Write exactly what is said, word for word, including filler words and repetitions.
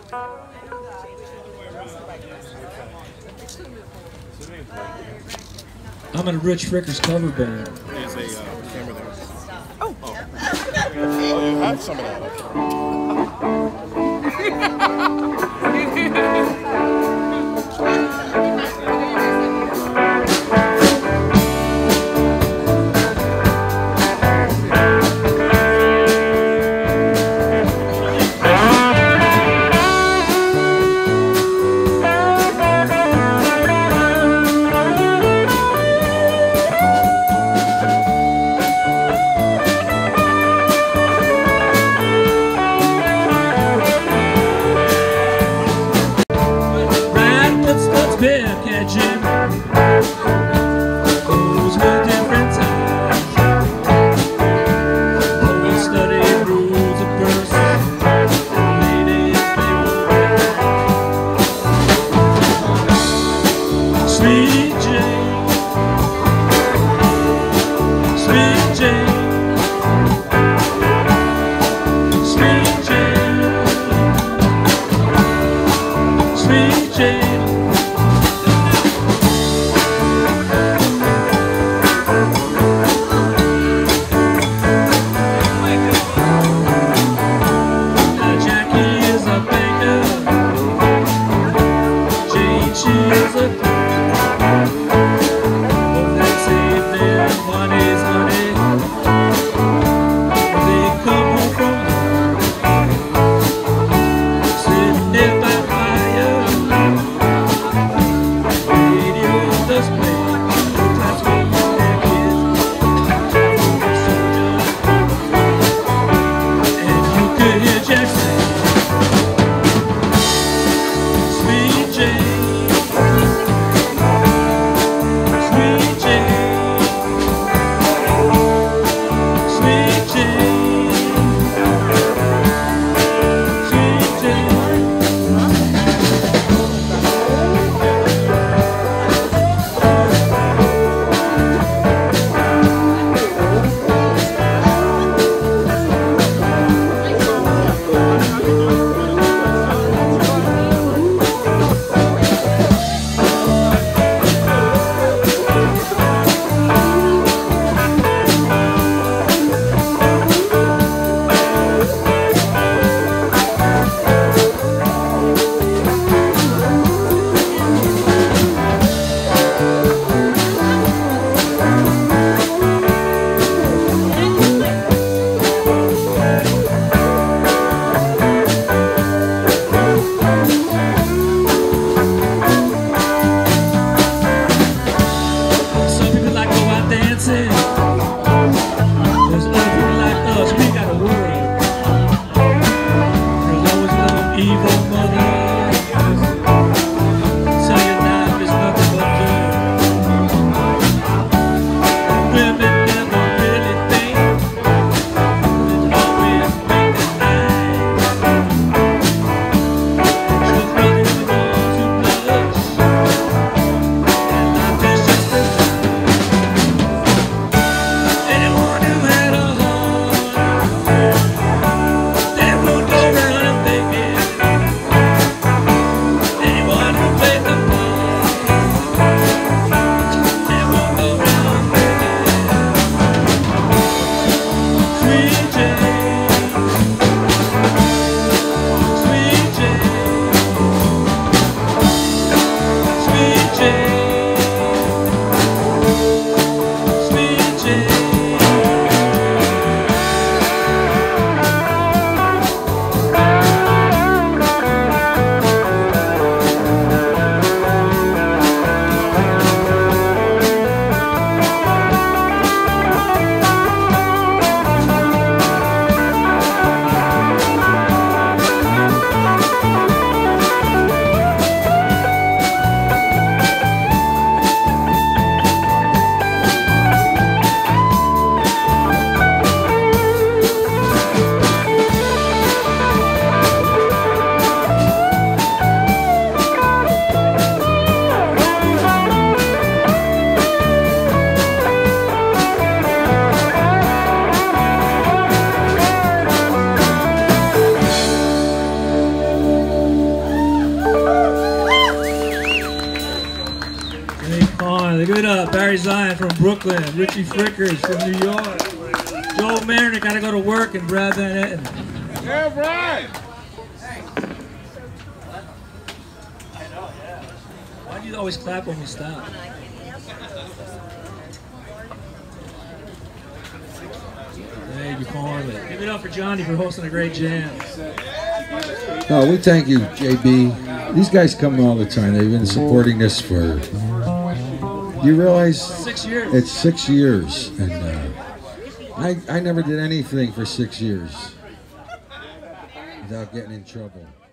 I'm in a Rich Fricker's cover band. There's a uh, camera there. Oh. Oh. Oh, you have some of that. Bear catching goes with different times. Always study rules of verse. Ladies, they will be Sweet Jane, Sweet Jane, Sweet Jane, Sweet Jane. She's a Big Con. Give it up. Barry Zion from Brooklyn. Richie Frickers from New York. Joe Mariner got to go to work, and Brad Van Etten. Yeah, Brad! Why do you always clap when we stop? Thank you, Conley. Give it up for Johnny for hosting a great jam. No, we thank you, J B. These guys come all the time. They've been supporting this for, you realize? Six years. It's six years. And uh, I, I never did anything for six years without getting in trouble.